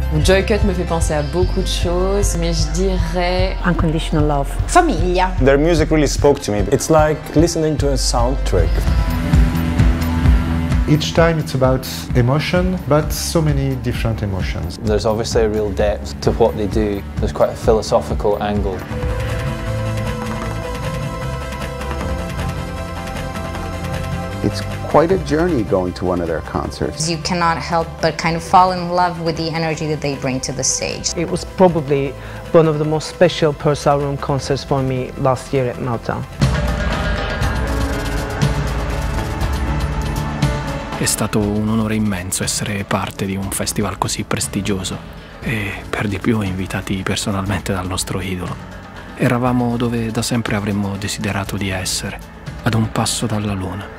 JoyCut me fait penser à beaucoup de choses, mais je dirais unconditional love. Famiglia. Their music really spoke to me. It's like listening to a soundtrack. Each time it's about emotion, but so many different emotions. There's obviously a real depth to what they do. There's quite a philosophical angle. It's quite a journey going to one of their concerts. You cannot help but kind of fall in love with the energy that they bring to the stage. It was probably one of the most special Purcell Room concerts for me last year at Meltdown. È stato un onore immenso essere parte di un festival così prestigioso e per di più invitati personalmente dal nostro idolo. Eravamo dove da sempre avremmo desiderato di essere, ad un passo dalla luna.